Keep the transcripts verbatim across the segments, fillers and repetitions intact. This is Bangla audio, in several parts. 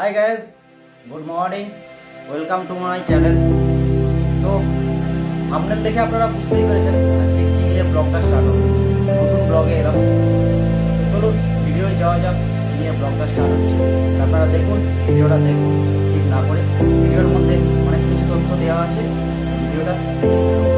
Hi guys, good morning, welcome to my channel. तो थंबनेल देखे আপনারা বুঝতেই পেরেছেন আজকে কি নিয়ে ব্লগটা স্টার্ট হবে। নতুন ব্লগে এলাম, তো চলুন ভিডিওয়ে যাওয়া যাক। কি নিয়ে ব্লগটা স্টার্ট হচ্ছে আপনারা দেখুন, ভিডিওটা দেখুন স্কিপ না করে। ভিডিওর মধ্যে অনেক কিছু তথ্য দেওয়া আছে, ভিডিওটা দেখতে থাকুন।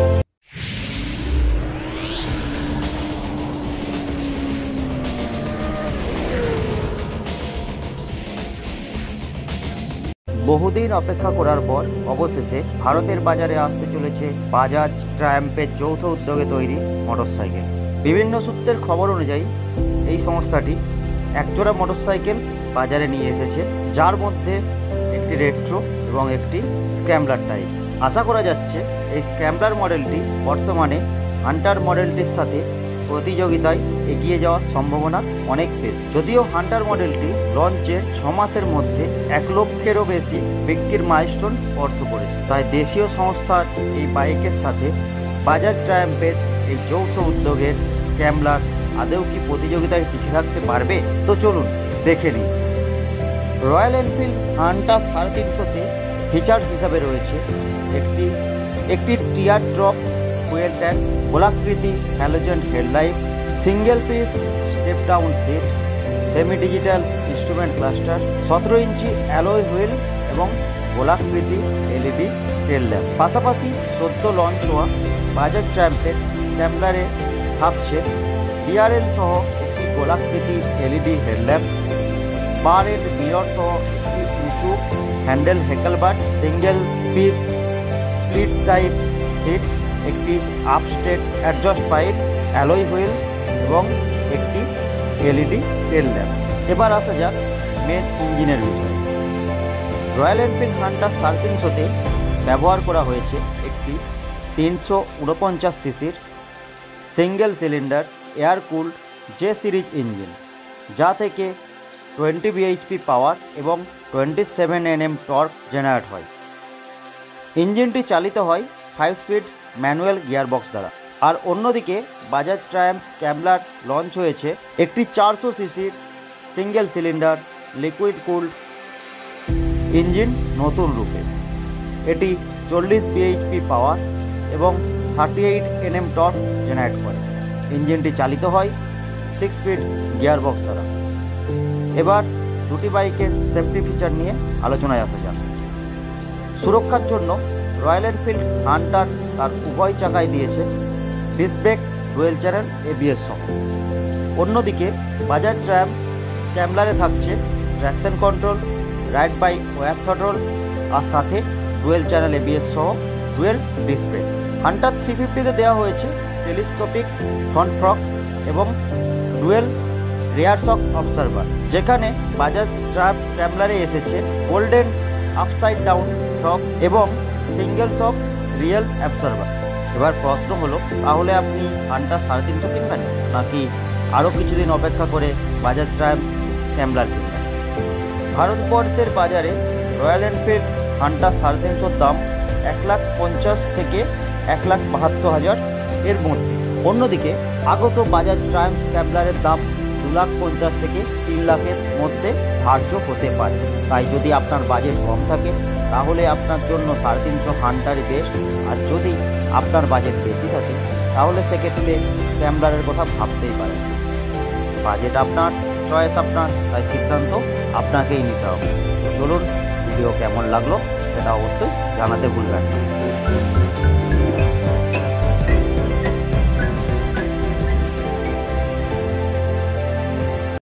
বহুদিন অপেক্ষা করার পর অবশেষে ভারতের বাজারে আসতে চলেছে বাজাজ ট্রায়াম্পের যৌথ উদ্যোগে তৈরি মোটরসাইকেল। বিভিন্ন সূত্রের খবর অনুযায়ী এই সংস্থাটি একজোড়া মোটরসাইকেল বাজারে নিয়ে এসেছে, যার মধ্যে একটি রেট্রো এবং একটি স্ক্র্যাম্বলার টাইপ। আশা করা যাচ্ছে এই স্ক্র্যাম্বলার মডেলটি বর্তমানে হান্টার মডেলটির সাথে প্রতিযোগিতায় এগিয়ে যাওয়ার সম্ভাবনা অনেক বেশি। যদিও হান্টার মডেলটি লঞ্চের ছ মাসের মধ্যে এক লক্ষেরও বেশি বিক্রির মাইলস্টোন স্পর্শ করেছে, তাই দেশীয় সংস্থার এই বাইকের সাথে বাজাজ ট্রায়াম্পের এই যৌথ উদ্যোগের স্ক্র্যাম্বলার আদৌ কি প্রতিযোগিতায় টিকে থাকতে পারবে? তো চলুন দেখে নিই। রয়্যাল এনফিল্ড হান্টার সাড়ে তিনশোতে ফিচার্স হিসাবে রয়েছে একটি একটি টিয়ার ড্রপ ফুয়েল ট্যাঙ্ক, গোলাকৃতি halogen headlight, single piece step down seat, semi digital instrument cluster, সতেরো ইঞ্চি অ্যালয় হুইল এবং গোলাকৃতি এলইডি টেল ল্যাম্প। পাশাপাশি সদ্য লঞ্চ হওয়া বাজাজ ট্রায়াম্পের স্ক্র্যাম্বলারে থাকছে ডিআরএল সহ একটি গোলাকৃতি LED headlamp, bar end mirror সহ একটি উঁচু হ্যান্ডেল হেকেলবার্ট, single piece split type seat, একটি আপস্টেট অ্যাডজাস্ট পাইপ, অ্যালয় হুইল এবং একটি এলইডি টেল ল্যাম্প। এবার আসা যাক মেন ইঞ্জিনের বিষয়ে। রয়্যাল এনফিল্ড হান্টার সাড়ে তিনশোতে ব্যবহার করা হয়েছে একটি তিনশো উনপঞ্চাশ সিসির single cylinder air cooled J series engine, যা থেকে টোয়েন্টি বিএইচপি পাওয়ার এবং twenty seven NM torque generate হয়। ইঞ্জিনটি চালিত হয় ফাইভ স্পিড ম্যানুয়াল গিয়ারবক্স দ্বারা। আর অন্যদিকে বাজাজ ট্রায়াম্প স্ক্র্যাম্বলার লঞ্চ হয়েছে একটি চারশো সিসির single cylinder liquid cooled engine নতুন রূপে। এটি চল্লিশ বিএইচপি পাওয়ার এবং thirty eight NM torque generate করে। ইঞ্জিনটি চালিত হয় সিক্স স্পিড গিয়ারবক্স দ্বারা। এবার দুটি বাইকের সেফটি ফিচার নিয়ে আলোচনায় আসা যাক। সুরক্ষার জন্য রয়্যাল এনফিল্ড হান্টার তার উভয় চাকায় দিয়েছে disc brake, dual channel ABS সহ। অন্যদিকে বাজাজ ট্রায়াম্প স্ক্র্যাম্বলারে থাকছে traction control, ride by wire throttle আর সাথে ডুয়েল চ্যানেল এবিএস সহ dual disc brake. Hunter three ফিফটিতে দেওয়া হয়েছে টেলিস্কোপিক ফ্রন্ট ফ্রক এবং ডুয়েল রেয়ার শক অবজারভার, যেখানে বাজাজ ট্রায়াম্প স্ক্র্যাম্বলারে এসেছে গোল্ডেন আপসাইড ডাউন শক এবং সিঙ্গেল শক রিয়েল অ্যাবজর্ভার। এবার প্রশ্ন হলো, তাহলে আপনি হান্টার সাড়ে তিনশো কিনবেন নাকি আরও কিছুদিন অপেক্ষা করে বাজাজ ট্রায়াম্প স্ক্র্যাম্বলার কিনবেন? ভারতবর্ষের বাজারে রয়্যাল এনফিল্ড হান্টার সাড়ে তিনশোর দাম এক লাখ পঞ্চাশ থেকে এক লাখ বাহাত্তর হাজার এর মধ্যে। অন্যদিকে আগত বাজাজ ট্রায়াম্প স্ক্র্যাম্বলারের দাম দু লাখ পঞ্চাশ থেকে তিন লাখের মধ্যে ধার্য হতে পারে। তাই যদি আপনার বাজেট কম থাকে তাহলে আপনার জন্য সাড়ে তিনশো হান্টারই বেস্ট। আর যদি আপনার বাজেট বেশি থাকে তাহলে সেক্ষেত্রে স্ক্র্যাম্বলারের কথা ভাবতেই পারেন। বাজেট আপনার, চয়েস আপনার, তাই সিদ্ধান্ত আপনাকেই নিতে হবে। চলুন, ভিডিও কেমন লাগলো সেটা অবশ্যই জানাতে ভুলবেন না।